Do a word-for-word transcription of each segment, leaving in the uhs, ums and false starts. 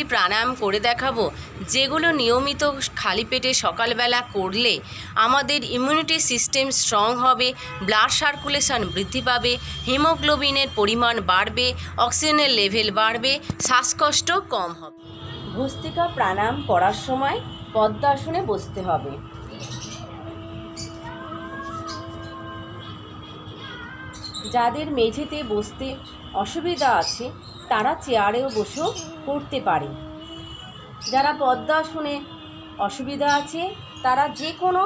প্রাণায়াম করে দেখাবো, যেগুলো নিয়মিত খালি পেটে সকালবেলা করলে আমাদের ইমিউনিটি সিস্টেম স্ট্রং হবে, ব্লাড সার্কুলেশন বৃদ্ধি পাবে, হিমোগ্লোবিনের পরিমাণ বাড়বে, অক্সিজেনের লেভেল বাড়বে, শ্বাসকষ্ট কম হবে। ভস্ত্রিকা প্রাণায়াম করার সময় পদ্মাসনে বসতে হবে। যাদের মেঝেতে বসতে অসুবিধা আছে তারা চেয়ারেও বসেও করতে পারে। যারা পদ্মাসনে অসুবিধা আছে তারা যে কোনো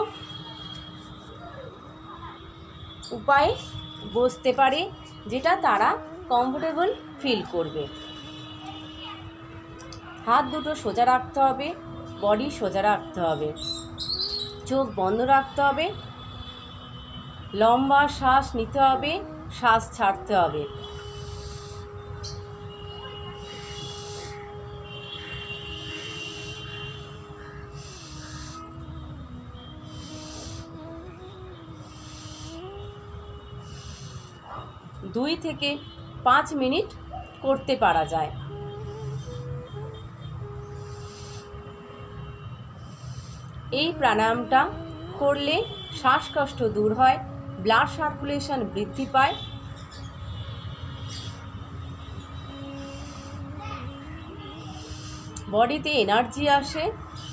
উপায়ে বসতে পারে, যেটা তারা কমফোর্টেবল ফিল করবে। হাত দুটো সোজা রাখতে হবে, বডি সোজা রাখতে হবে, চোখ বন্ধ রাখতে হবে, লম্বা শ্বাস নিতে হবে, শ্বাস ছাড়তে হবে। দুই থেকে পাঁচ মিনিট করতে পারা যায়। এই প্রাণায়ামটা করলে শ্বাসকষ্ট দূর হয়, ব্লাড সার্কুলেশন বৃদ্ধি পায়, বডিতে এনার্জি আসে,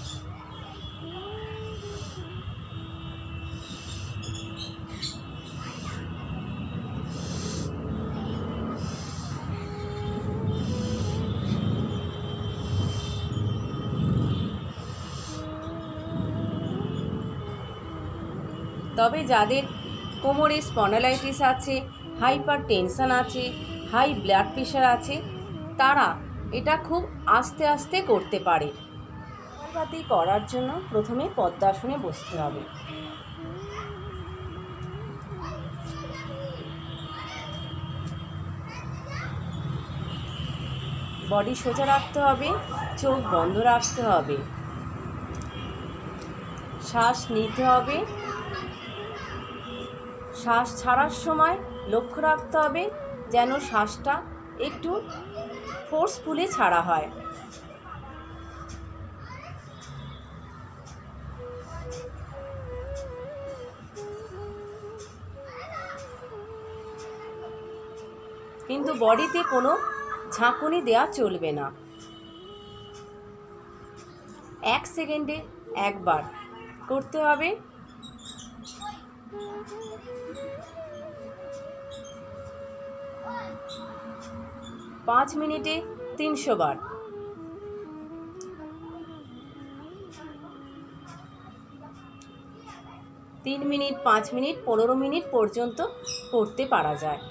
তবে যাদের কোমরে স্পন্ডালাইটিস আছে, হাইপার টেনশন আছে, হাই ব্লাড প্রেশার আছে, তারা এটা খুব আস্তে আস্তে করতে পারে। কপালভাতি করার জন্য প্রথমে পদ্মাসনে বসতে হবে। বডি সোজা রাখতে হবে, চোখ বন্ধ রাখতে হবে, শ্বাস নিতে হবে, শ্বাস ছাড়ার সময় লক্ষ্য রাখতে হবে যেন শ্বাসটা একটু ফোর্সফুলি ছাড়া হয়। কিন্তু বডিতে কোনো ঝাঁকুনি দেওয়া চলবে না। এক সেকেন্ডে একবার করতে হবে। পাঁচ মিনিটে তিনশো বার। তিন মিনিট, পাঁচ মিনিট, পনেরো মিনিট পর্যন্ত করতে পারা যায়।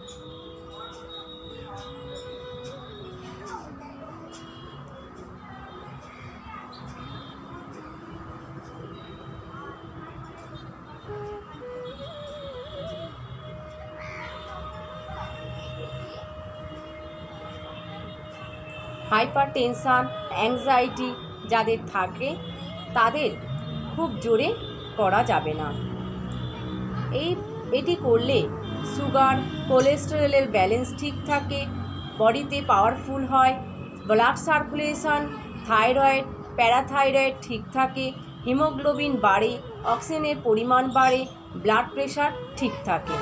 হাইপার টেনশান, অ্যাংজাইটি যাদের থাকে তাদের খুব জোরে করা যাবে না। এই এটি করলে সুগার, কোলেস্টেরলের ব্যালেন্স ঠিক থাকে, বডিতে পাওয়ারফুল হয়, ব্লাড সার্কুলেশন, থাইরয়েড, প্যারাথাইরয়েড ঠিক থাকে, হিমোগ্লোবিন বাড়ে, অক্সিজেনের পরিমাণ বাড়ে, ব্লাড প্রেশার ঠিক থাকে।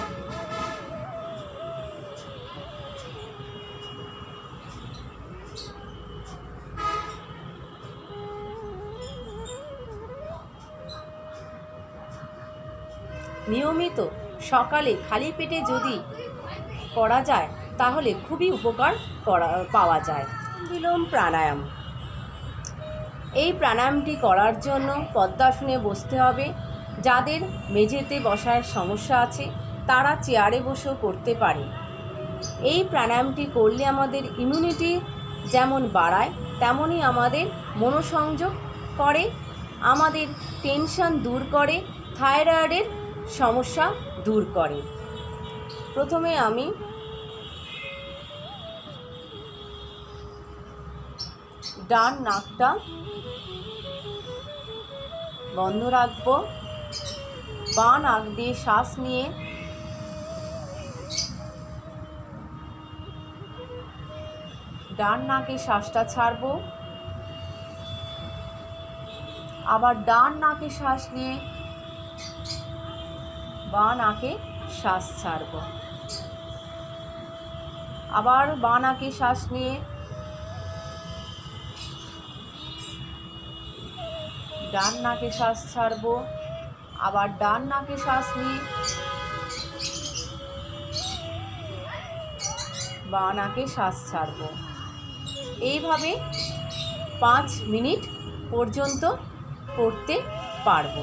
নিয়মিত সকালে খালি পেটে যদি করা যায় তাহলে খুবই উপকার করা পাওয়া যায়। বিলোম প্রাণায়াম। এই প্রাণায়ামটি করার জন্য পদ্মাসনে বসতে হবে। যাদের মেঝেতে বসার সমস্যা আছে তারা চেয়ারে বসেও করতে পারে। এই প্রাণায়ামটি করলে আমাদের ইমিউনিটি যেমন বাড়ায় তেমনই আমাদের মনোসংযোগ করে, আমাদের টেনশন দূর করে, থাইরয়েডের সমস্যা দূর করে। প্রথমে আমি ডান নাকটা বন্ধ রাখবো, বাঁ নাক দিয়ে শ্বাস নিয়ে ডান নাকে শ্বাসটা ছাড়বো, আবার ডান নাকে শ্বাস নিয়ে বাঁ নাকে শ্বাস ছাড়ব। আবার বাঁ নাকে শ্বাস নিয়ে ডান নাকে শ্বাস ছাড়ব। আবার ডান নাকে শ্বাস নিয়ে বাঁ নাকে শ্বাস ছাড়ব। এইভাবে পাঁচ মিনিট পর্যন্ত করতে পারব।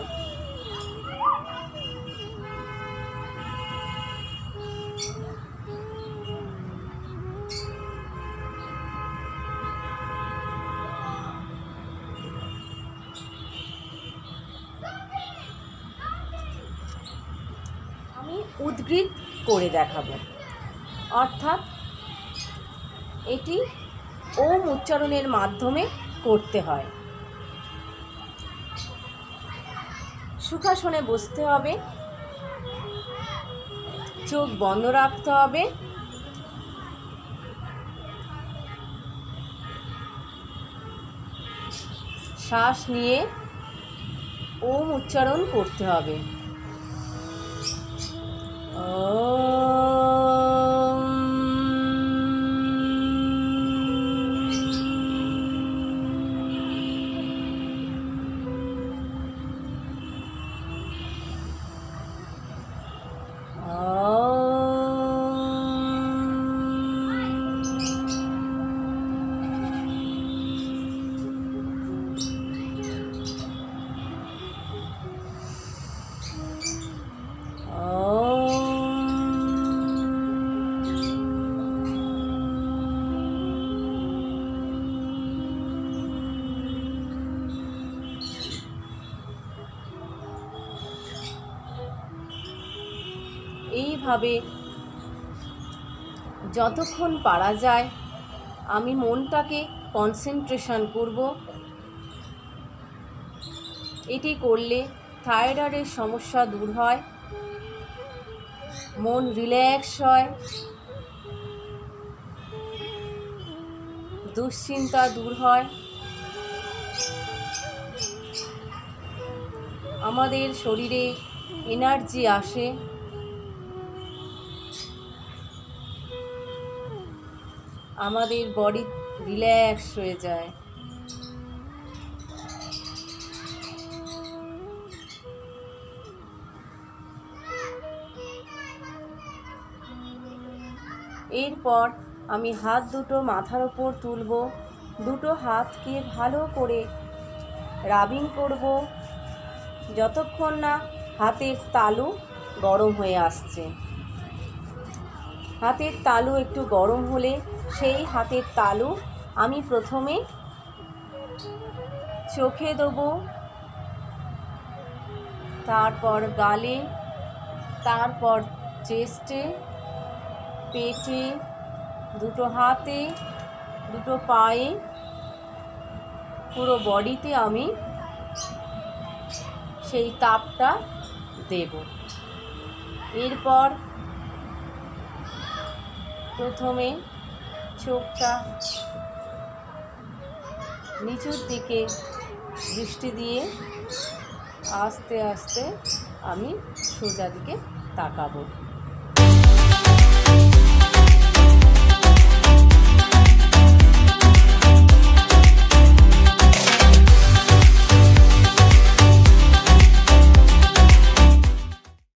আমি উদ্গৃত করে দেখাবো, অর্থাৎ এটি ওম উচ্চারণের মাধ্যমে করতে হয়। সুখাসনে বসতে হবে, চোখ বন্ধ রাখতে হবে, শ্বাস নিয়ে ওম উচ্চারণ করতে হবে। এইভাবে যতক্ষণ পারা যায় আমি মনটাকে কনসেন্ট্রেশন করব। এটি করলে থাইরয়েডের সমস্যা দূর হয়, মন রিল্যাক্স হয়, দুশ্চিন্তা দূর হয়, আমাদের শরীরে এনার্জি আসে, আমাদের বডি রিল্যাক্স হয়ে যায়। এরপর আমি হাত দুটো মাথার ওপর তুলব, দুটো হাতকে ভালো করে রাবিং করব যতক্ষণ না হাতের তালু গরম হয়ে আসছে। হাতের তালু একটু গরম হলে সেই হাতের তালু আমি প্রথমে চোখে দেবো, তারপর গালে, তারপর চেস্টে, পেটে, দুটো হাতে, দুটো পায়ে, পুরো বডিতে আমি সেই তাপটা দেব। এরপর প্রথমে চোখটা নিচুর দিকে দৃষ্টি দিয়ে আস্তে আস্তে আমি সোজা দিকে তাকাবো।